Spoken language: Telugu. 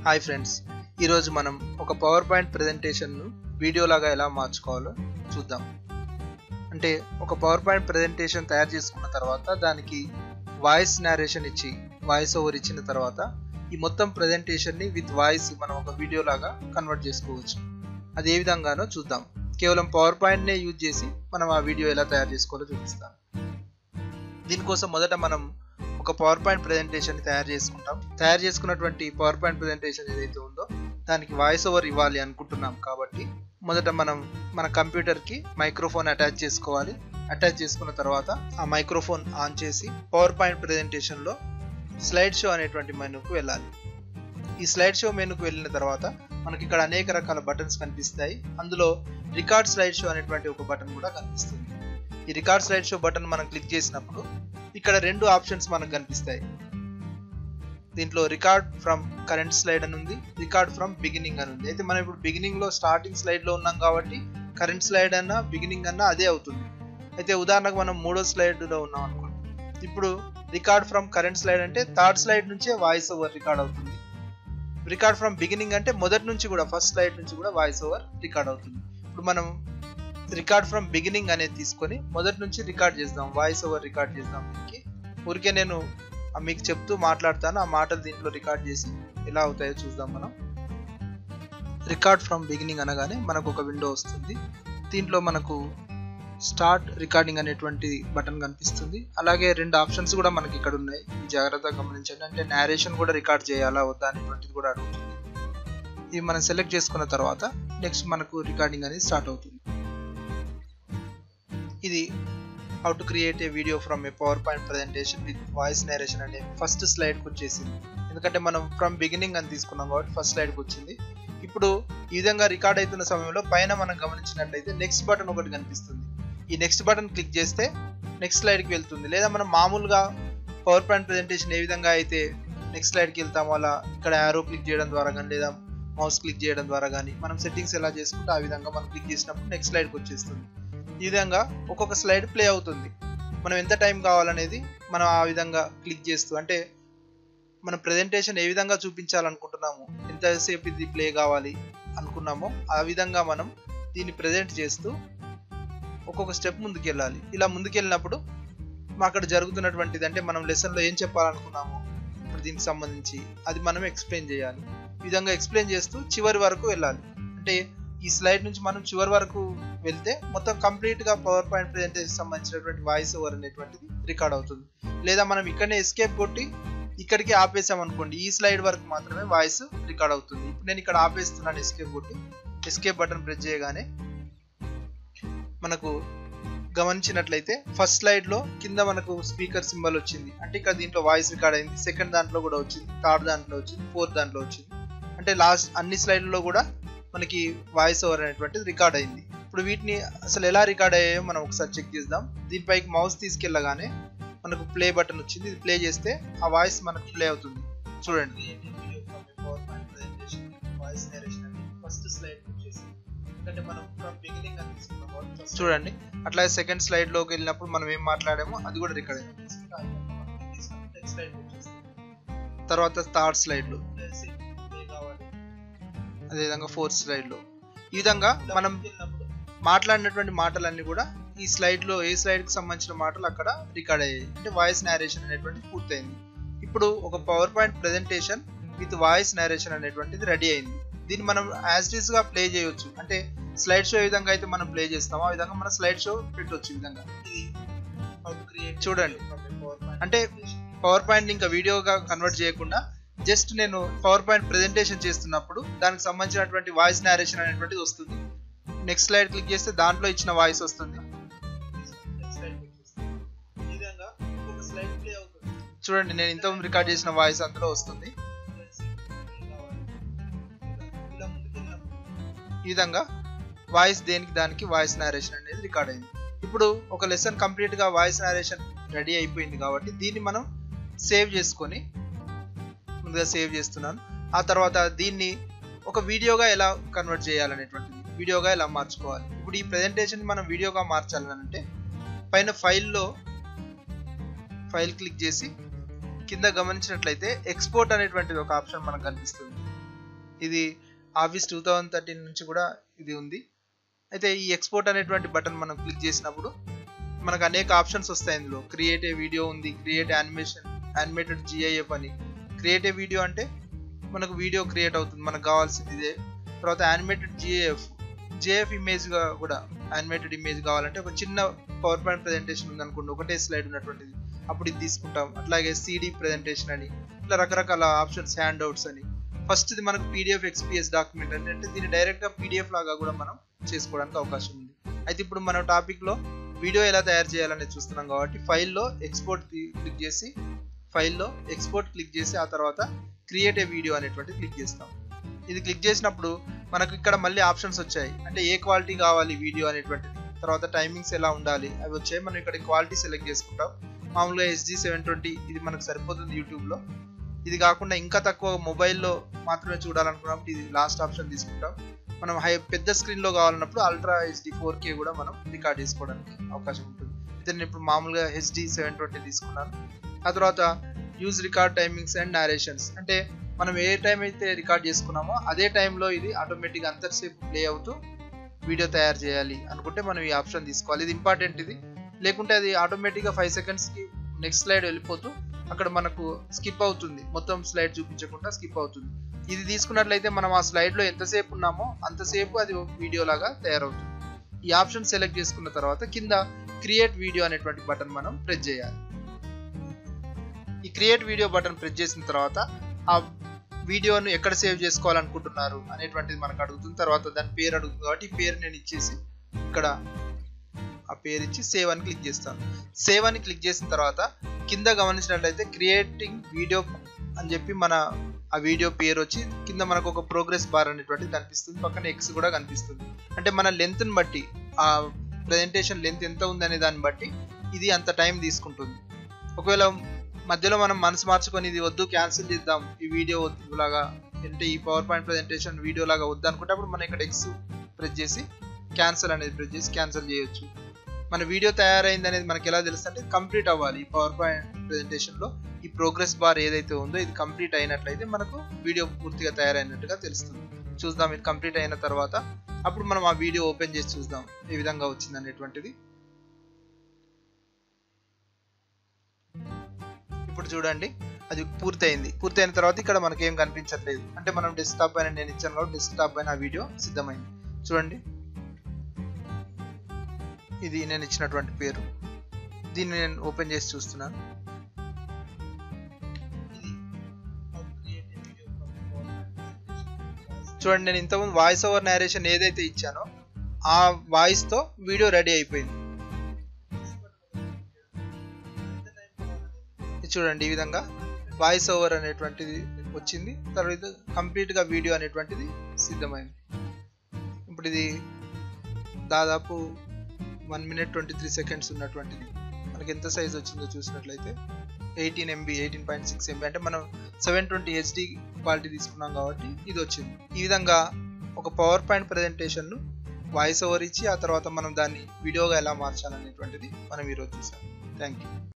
హాయ్ ఫ్రెండ్స్, ఈరోజు మనం ఒక పవర్ పాయింట్ ప్రెజెంటేషన్ను వీడియోలాగా ఎలా మార్చుకోవాలో చూద్దాం. అంటే ఒక పవర్ పాయింట్ ప్రెజెంటేషన్ తయారు చేసుకున్న తర్వాత దానికి వాయిస్ నేరేషన్ ఇచ్చి వాయిస్ ఓవర్ ఇచ్చిన తర్వాత ఈ మొత్తం ప్రెజెంటేషన్ని విత్ వాయిస్ మనం ఒక వీడియోలాగా కన్వర్ట్ చేసుకోవచ్చు. అది ఏ విధంగానో చూద్దాం. కేవలం పవర్ పాయింట్నే యూజ్ చేసి మనం ఆ వీడియో ఎలా తయారు చేసుకోవాలో చూపిస్తాను. దీనికోసం మొదట మనం ఒక పవర్ పాయింట్ ప్రెజెంటేషన్ తయారు చేసుకుంటాం. తయారు చేసుకున్నటువంటి పవర్ పాయింట్ ప్రెజెంటేషన్ ఏదైతే ఉందో దానికి వాయిస్ ఓవర్ ఇవ్వాలి అనుకుంటున్నాం కాబట్టి మొదట మనం మన కంప్యూటర్కి మైక్రోఫోన్ అటాచ్ చేసుకోవాలి. అటాచ్ చేసుకున్న తర్వాత ఆ మైక్రోఫోన్ ఆన్ చేసి పవర్ పాయింట్ ప్రెజెంటేషన్లో స్లైడ్ షో అనేటువంటి మెనూకు వెళ్ళాలి. ఈ స్లైడ్ షో మెనూకు వెళ్ళిన తర్వాత మనకి ఇక్కడ అనేక రకాల బటన్స్ కనిపిస్తాయి. అందులో రికార్డ్ స్లైడ్ షో అనేటువంటి ఒక బటన్ కూడా కనిపిస్తుంది. ఈ రికార్డ్ స్లైడ్ షో బటన్ మనం క్లిక్ చేసినప్పుడు ఇక్కడ రెండు ఆప్షన్స్ మనకు కనిపిస్తాయి. దీంట్లో రికార్డ్ ఫ్రమ్ కరెంట్ స్లైడ్ అని ఉంది, రికార్డ్ ఫ్రమ్ బిగినింగ్ అని ఉంది. అయితే మనం ఇప్పుడు బిగినింగ్ లో స్టార్టింగ్ స్లైడ్ లో ఉన్నాం కాబట్టి కరెంట్ స్లైడ్ అన్నా బిగినింగ్ అన్నా అదే అవుతుంది. అయితే ఉదాహరణకు మనం మూడో స్లైడ్ లో ఉన్నాం అనుకోండి. ఇప్పుడు రికార్డ్ ఫ్రమ్ కరెంట్ స్లైడ్ అంటే థర్డ్ స్లైడ్ నుంచే వాయిస్ ఓవర్ రికార్డ్ అవుతుంది. రికార్డ్ ఫ్రమ్ బిగినింగ్ అంటే మొదటి నుంచి కూడా ఫస్ట్ స్లైడ్ నుంచి కూడా వాయిస్ ఓవర్ రికార్డ్ అవుతుంది. ఇప్పుడు మనం రికార్డ్ ఫ్రమ్ బిగినింగ్ అనేది తీసుకొని మొదటి నుంచి రికార్డ్ చేద్దాం, వాయిస్ ఓవర్ రికార్డ్ చేద్దాం. ఊరికే నేను మీకు చెప్తూ మాట్లాడతాను, ఆ మాటలు దీంట్లో రికార్డ్ చేసి ఎలా అవుతాయో చూద్దాం. మనం రికార్డ్ ఫ్రమ్ బిగినింగ్ అనగానే మనకు ఒక విండో వస్తుంది. దీంట్లో మనకు స్టార్ట్ రికార్డింగ్ అనేటువంటి బటన్ కనిపిస్తుంది. అలాగే రెండు ఆప్షన్స్ కూడా మనకి ఇక్కడ ఉన్నాయి, జాగ్రత్తగా గమనించండి. అంటే నేరేషన్ కూడా రికార్డ్ చేయాలా వద్దా అనేటువంటిది కూడా అడుగుతుంది. ఇది మనం సెలెక్ట్ చేసుకున్న తర్వాత నెక్స్ట్ మనకు రికార్డింగ్ అనేది స్టార్ట్ అవుతుంది. ఇది how to create a video from a power point presentation with voice narration అనే ఫస్ట్ స్లైడ్కి వచ్చేసింది. ఎందుకంటే మనం ఫ్రమ్ బిగినింగ్ అని తీసుకున్నాం కాబట్టి ఫస్ట్ స్లైడ్కి వచ్చింది. ఇప్పుడు ఈ విధంగా రికార్డ్ అవుతున్న సమయంలో పైన మనం గమనించినట్లయితే నెక్స్ట్ బటన్ ఒకటి కనిపిస్తుంది. ఈ నెక్స్ట్ బటన్ క్లిక్ చేస్తే నెక్స్ట్ స్లైడ్కి వెళ్తుంది. లేదా మనం మామూలుగా పవర్ పాయింట్ ప్రెజెంటేషన్ ఏ విధంగా అయితే నెక్స్ట్ స్లైడ్కి వెళ్తామో అలా ఇక్కడ యారో క్లిక్ చేయడం ద్వారా కానీ లేదా మౌస్ క్లిక్ చేయడం ద్వారా కానీ మనం సెట్టింగ్స్ ఎలా చేసుకుంటే ఆ విధంగా మనం క్లిక్ చేసినప్పుడు నెక్స్ట్ స్లైడ్కి వచ్చేస్తుంది. ఈ విధంగా ఒక్కొక్క స్లైడ్ ప్లే అవుతుంది. మనం ఎంత టైం కావాలనేది మనం ఆ విధంగా క్లిక్ చేస్తూ, అంటే మన ప్రెజెంటేషన్ ఏ విధంగా చూపించాలనుకుంటున్నాము, ఎంతసేపు ఇది ప్లే కావాలి అనుకున్నామో ఆ విధంగా మనం దీన్ని ప్రెజెంట్ చేస్తూ ఒక్కొక్క స్టెప్ ముందుకు వెళ్ళాలి. ఇలా ముందుకెళ్ళినప్పుడు అక్కడ జరుగుతున్నటువంటిది, అంటే మనం లెసన్లో ఏం చెప్పాలనుకున్నామో ఇప్పుడు దీనికి సంబంధించి అది మనం ఎక్స్ప్లెయిన్ చేయాలి. ఈ విధంగా ఎక్స్ప్లెయిన్ చేస్తూ చివరి వరకు వెళ్ళాలి. అంటే ఈ స్లైడ్ నుంచి మనం చివరి వరకు వెళ్తే మొత్తం కంప్లీట్ గా పవర్ పాయింట్ ప్రెజెంటేషన్ సంబంధించినటువంటి వాయిస్ ఓవర్ అనేటువంటిది రికార్డ్ అవుతుంది. లేదా మనం ఇక్కడనే ఎస్కేప్ కొట్టి ఇక్కడికి ఆపేసాం అనుకోండి, ఈ స్లైడ్ వరకు మాత్రమే వాయిస్ రికార్డ్ అవుతుంది. ఇప్పుడు నేను ఇక్కడ ఆపేస్తున్నాను, ఎస్కేప్ కొట్టి ఎస్కేప్ బటన్ ప్రెస్ చేయగానే మనకు గమనించినట్లయితే ఫస్ట్ స్లైడ్ లో కింద మనకు స్పీకర్ సింబల్ వచ్చింది. అంటే ఇక్కడ దీంట్లో వాయిస్ రికార్డ్ అయింది. సెకండ్ దాంట్లో కూడా వచ్చింది, థర్డ్ దాంట్లో వచ్చింది, ఫోర్త్ దాంట్లో వచ్చింది. అంటే లాస్ట్ అన్ని స్లైడ్లలో కూడా మనకి వాయిస్ ఓవర్ అనేటువంటిది రికార్డ్ అయింది. ఇప్పుడు వీటిని అసలు ఎలా రికార్డ్ అయ్యాయో మనం ఒకసారి చెక్ చేద్దాం. దీనిపైకి మౌస్ తీసుకెళ్ళగానే మనకు ప్లే బటన్ వచ్చింది. ఇది ప్లే చేస్తే ఆ వాయిస్ మనకు ప్లే అవుతుంది. చూడండి, చూడండి. అట్లాగే సెకండ్ స్లైడ్ లోకి వెళ్ళినప్పుడు మనం ఏం మాట్లాడామో అది కూడా రికార్డ్ అయింది. తర్వాత థర్డ్ స్లైడ్ లో, అదేవిధంగా ఫోర్త్ స్లైడ్ లో, ఈ విధంగా మనం మాట్లాడినటువంటి మాటలన్నీ కూడా ఈ స్లైడ్ లో ఏ స్లైడ్ కి సంబంధించిన మాటలు అక్కడ రికార్డ్ అయ్యాయి. అంటే వాయిస్ నేరేషన్ అనేటువంటిది పూర్తయింది. ఇప్పుడు ఒక power point presentation with voice narration అనేటువంటిది రెడీ అయింది. దీన్ని మనం యాజ్ ఇట్ ఈస్ గా ప్లే చేయొచ్చు. అంటే స్లైడ్ షో ఏ విధంగా అయితే మనం ప్లే చేస్తామో ఆ విధంగా మనం స్లైడ్ షో పెట్టవచ్చు. ఈ విధంగా చూడండి. అంటే పవర్ పాయింట్ ఇంకా వీడియోగా కన్వర్ట్ చేయకుండా జస్ట్ నేను పవర్ పాయింట్ ప్రెజెంటేషన్ చేస్తున్నప్పుడు దానికి సంబంధించినటువంటి వాయిస్ నేరేషన్ అనేటువంటిది వస్తుంది. నెక్స్ట్ స్లైడ్ క్లిక్ చేస్తే దాంట్లో ఇచ్చిన వాయిస్ వస్తుంది. చూడండి, నేను ఇంతకుముందు రికార్డ్ చేసిన వాయిస్ అందులో వస్తుంది. ఈ విధంగా వాయిస్ దేనికి దానికి వాయిస్ నేరేషన్ అనేది రికార్డ్ అయింది. ఇప్పుడు ఒక లెసన్ కంప్లీట్ గా వాయిస్ నేరేషన్ రెడీ అయిపోయింది కాబట్టి దీన్ని మనం సేవ్ చేసుకొని, ముందుగా సేవ్ చేస్తున్నాను. ఆ తర్వాత దీన్ని ఒక వీడియోగా ఎలా కన్వర్ట్ చేయాలనేటువంటిది, వీడియోగా ఎలా మార్చుకోవాలి. ఇప్పుడు ఈ ప్రెజెంటేషన్ మనం వీడియోగా మార్చాలి అంటే పైన ఫైల్ క్లిక్ చేసి కింద గమనించినట్లయితే ఎక్స్పోర్ట్ అనేటువంటిది ఒక ఆప్షన్ మనకు కనిపిస్తుంది. ఇది ఆఫీస్ 2013 నుంచి కూడా ఇది ఉంది. అయితే ఈ ఎక్స్పోర్ట్ అనేటువంటి బటన్ మనం క్లిక్ చేసినప్పుడు మనకు అనేక ఆప్షన్స్ వస్తాయి. ఇందులో క్రియేట్ ఏ వీడియో ఉంది, క్రియేట్ యానిమేటెడ్ GIF అని. క్రియేట్ ఏ వీడియో అంటే మనకు వీడియో క్రియేట్ అవుతుంది, మనకు కావాల్సింది ఇదే. తర్వాత యానిమేటెడ్ GIF ఇమేజ్గా కూడా యానిమేటెడ్ ఇమేజ్ కావాలంటే ఒక చిన్న పవర్ పాయింట్ ప్రజెంటేషన్ ఉందనుకోండి, ఒకటే స్లైడ్ ఉన్నటువంటిది, అప్పుడు ఇది తీసుకుంటాం. అట్లాగే CD ప్రజెంటేషన్ అని, ఇట్లా రకరకాల ఆప్షన్స్, హ్యాండ్ అవుట్స్ అని. ఫస్ట్ ఇది మనకు PDF XPS డాక్యుమెంట్ అంటే దీన్ని డైరెక్ట్గా PDF లాగా కూడా మనం చేసుకోవడానికి అవకాశం ఉంది. అయితే ఇప్పుడు మన టాపిక్లో వీడియో ఎలా తయారు చేయాలనేది చూస్తున్నాం కాబట్టి ఫైల్లో ఎక్స్పోర్ట్ క్లిక్ చేసి ఆ తర్వాత క్రియేట్ ఏ వీడియో అనేటువంటి క్లిక్ చేస్తాం. ఇది క్లిక్ చేసినప్పుడు మనకు ఇక్కడ మళ్ళీ ఆప్షన్స్ వచ్చాయి. అంటే ఏ క్వాలిటీ కావాలి వీడియో అనేటువంటిది, తర్వాత టైమింగ్స్ ఎలా ఉండాలి అవి వచ్చాయి. మనం ఇక్కడ క్వాలిటీ సెలెక్ట్ చేసుకుంటాం. మామూలుగా HD 720 ఇది మనకు సరిపోతుంది యూట్యూబ్లో. ఇది కాకుండా ఇంకా తక్కువ మొబైల్లో మాత్రమే చూడాలనుకున్నప్పుడు ఇది లాస్ట్ ఆప్షన్ తీసుకుంటాం. మనం పెద్ద స్క్రీన్లో కావాలన్నప్పుడు Ultra HD 4K కూడా మనం రికార్డ్ చేసుకోవడానికి అవకాశం ఉంటుంది. అయితే నేను ఇప్పుడు మామూలుగా HD 720 తీసుకున్నాను. ఆ తర్వాత use record timings and narrations, అంటే మనం ఏ టైం అయితే రికార్డ్ చేసుకున్నామో అదే టైంలో ఇది ఆటోమేటిక్గా అంతసేపు ప్లే అవుతూ వీడియో తయారు చేయాలి అనుకుంటే మనం ఈ ఆప్షన్ తీసుకోవాలి. ఇది ఇంపార్టెంట్ ఇది, లేకుంటే అది ఆటోమేటిక్గా 5 సెకండ్స్కి నెక్స్ట్ స్లైడ్ వెళ్ళిపోతూ అక్కడ మనకు స్కిప్ అవుతుంది, మొత్తం స్లైడ్ చూపించకుండా స్కిప్ అవుతుంది. ఇది తీసుకున్నట్లయితే మనం ఆ స్లైడ్లో ఎంతసేపు ఉన్నామో అంతసేపు అది వీడియో లాగా తయారవుతుంది. ఈ ఆప్షన్ సెలెక్ట్ చేసుకున్న తర్వాత కింద క్రియేట్ వీడియో అనేటువంటి బటన్ మనం ప్రెస్ చేయాలి. ఈ క్రియేట్ వీడియో బటన్ ప్రెస్ చేసిన తర్వాత ఆ వీడియోను ఎక్కడ సేవ్ చేసుకోవాలనుకుంటున్నారు అనేటువంటిది మనకు అడుగుతుంది. తర్వాత దాని పేరు అడుగుతుంది కాబట్టి ఈ పేరు నేను ఇచ్చేసి ఇక్కడ ఆ పేరు ఇచ్చి సేవ్ అని క్లిక్ చేస్తాను. సేవ్ అని క్లిక్ చేసిన తర్వాత కింద గమనించినట్లయితే క్రియేటింగ్ వీడియో అని చెప్పి మన ఆ వీడియో పేరు వచ్చి కింద మనకు ఒక ప్రోగ్రెస్ బార్ అనేటువంటిది కనిపిస్తుంది, పక్కన X కూడా కనిపిస్తుంది. అంటే మన లెంత్ని బట్టి, ఆ ప్రజెంటేషన్ లెంత్ ఎంత ఉందనే దాన్ని బట్టి ఇది అంత టైం తీసుకుంటుంది. ఒకవేళ మధ్యలో మనం మనసు మార్చుకొని ఇది వద్దు క్యాన్సిల్ చేద్దాం, ఈ వీడియో లాగా అంటే ఈ పవర్ పాయింట్ ప్రజెంటేషన్ వీడియో లాగా వద్దు అనుకుంటే అప్పుడు మనం ఇక్కడ X ప్రెస్ చేసి క్యాన్సిల్ అనేది ప్రెస్ చేసి క్యాన్సిల్ చేయొచ్చు. మన వీడియో తయారైంది అనేది మనకి ఎలా తెలుస్తుంది అంటే కంప్లీట్ అవ్వాలి. ఈ పవర్ పాయింట్ ప్రజెంటేషన్లో ఈ ప్రోగ్రెస్ బార్ ఏదైతే ఉందో ఇది కంప్లీట్ అయినట్లయితే మనకు వీడియో పూర్తిగా తయారైనట్టుగా తెలుస్తుంది. చూద్దాం ఇది కంప్లీట్ అయిన తర్వాత అప్పుడు మనం ఆ వీడియో ఓపెన్ చేసి చూద్దాం ఏ విధంగా వచ్చింది అనేటువంటిది. ఇప్పుడు చూడండి అది పూర్తయిన తర్వాత ఇక్కడ మనకి ఏం కనిపించట్లేదు, అంటే మనం డెస్క్టాప్ పైన నేను ఇచ్చాను కాబట్టి డెస్క్టాప్ పైన ఆ వీడియో సిద్ధమైంది. చూడండి ఇది నేను ఇచ్చినటువంటి పేరు, దీన్ని నేను ఓపెన్ చేసి చూస్తున్నాను. చూడండి నేను ఇంతకుముందు వాయిస్ ఓవర్ నేరేషన్ ఏదైతే ఇచ్చానో ఆ వాయిస్తో వీడియో రెడీ అయిపోయింది. చూడండి ఈ విధంగా వాయిస్ ఓవర్ అనేటువంటిది వచ్చింది, తర్వాత కంప్లీట్గా వీడియో అనేటువంటిది సిద్ధమైంది. ఇప్పుడు ఇది దాదాపు 1 minute 23 seconds ఉన్నటువంటిది మనకి ఎంత సైజ్ వచ్చిందో చూసినట్లయితే 18.6 MB, అంటే మనం 720 HD క్వాలిటీ తీసుకున్నాం కాబట్టి ఇది వచ్చింది. ఈ విధంగా ఒక పవర్ పాయింట్ ప్రజెంటేషన్ను వాయిస్ ఓవర్ ఇచ్చి ఆ తర్వాత మనం దాన్ని వీడియోగా ఎలా మార్చాలనేటువంటిది మనం ఈరోజు చూసాం. Thank you.